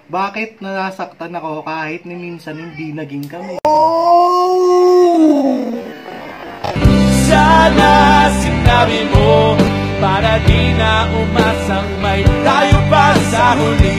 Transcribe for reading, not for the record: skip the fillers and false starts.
Bakit nasaktan ako kahit ni minsan hindi naging kami? Sana sinabi mo para di na umasang may tayo pa sa huli.